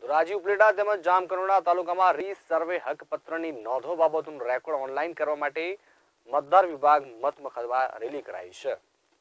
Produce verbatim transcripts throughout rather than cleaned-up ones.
ધોરાજી ઉપલેટા તેમજ જામકંડોરણા તાલુકામાં રી સર્વે હક પત્રની નોંધો બાબતોનું રેકોર્ડ ઓનલાઈન કરવા માટે મતદાર વિભાગ મત મખદવા રેલી કરાઈ છે।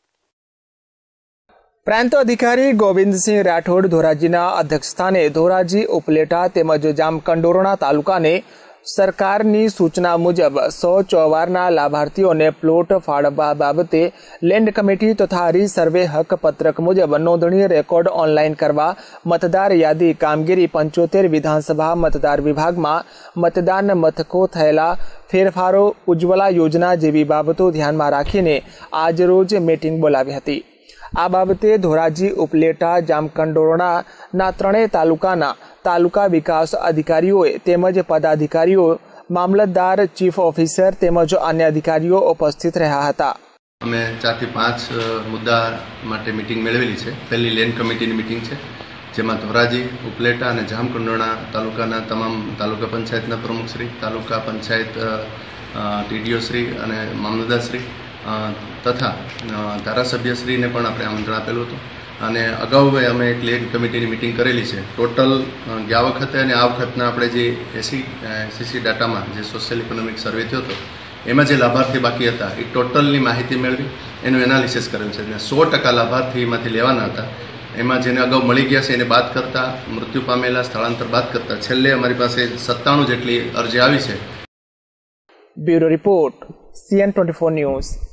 પ્રાંત અધિકારી ગોવિંદસિંહ રાઠોડ ધોરાજીના અધ્યક્ષસ્થાને ધોરાજી ઉપલેટા તેમજ જામકંડોરણા તાલુકાને સરકારની સૂચના મુજબ સો ચોવારના લાભાર્થીઓને પ્લોટ ફાળવવા બાબતે લેન્ડ કમિટી તથા રી સર્વે હક પત્રક મુજબ નોંધણી રેકોર્ડ ઓનલાઈન કરવા મતદાર યાદી કામગીરી પંચોતેર વિધાનસભા મતદાર વિભાગમાં મતદાન મથકો થયેલા ફેરફારો ઉજ્જવલા યોજના જેવી બાબતો ધ્યાનમાં રાખીને આજરોજ મીટિંગ બોલાવી હતી। આ બાબતે ધોરાજી ઉપલેટા જામકંડોરણાના ત્રણેય તાલુકાના તાલુકા વિકાસ અધિકારીઓએ તેમજ પદાધિકારીઓ મામલતદાર ચીફ ઓફિસર તેમજ અન્ય અધિકારીઓ ઉપસ્થિત રહ્યા હતા। અમે ચારથી પાંચ મુદ્દા માટે મીટિંગ મેળવેલી છે। પહેલી લેન્ડ કમિટીની મીટિંગ છે, જેમાં ધોરાજી ઉપલેટા અને જામકંડોરણા તાલુકાના તમામ તાલુકા પંચાયતના પ્રમુખશ્રી, તાલુકા પંચાયત ટીડીઓશ્રી અને મામલતદારશ્રી તથા ધારાસભ્યશ્રીને પણ આપણે આમંત્રણ આપેલું હતું અને અગાઉ અમે એક લેન્ડ કમિટીની મિટિંગ કરેલી છે। ટોટલ ગયા વખતે અને આ વખતના આપણે જે એસી સીસી ડાટામાં જે સોશિયલ ઇકોનોમિક સર્વે થયો હતો એમાં જે લાભાર્થી બાકી હતા એ ટોટલની માહિતી મેળવી એનું એનાલિસિસ કરેલ છે અને સો ટકા લાભાર્થી એમાંથી લેવાના હતા। એમાં જેને અગાઉ મળી ગયા છે એને બાદ કરતાં, મૃત્યુ પામેલા સ્થળાંતર બાદ કરતાં છેલ્લે અમારી પાસે સત્તાણું જેટલી અરજી આવી છે। Bureau report CN twenty four news.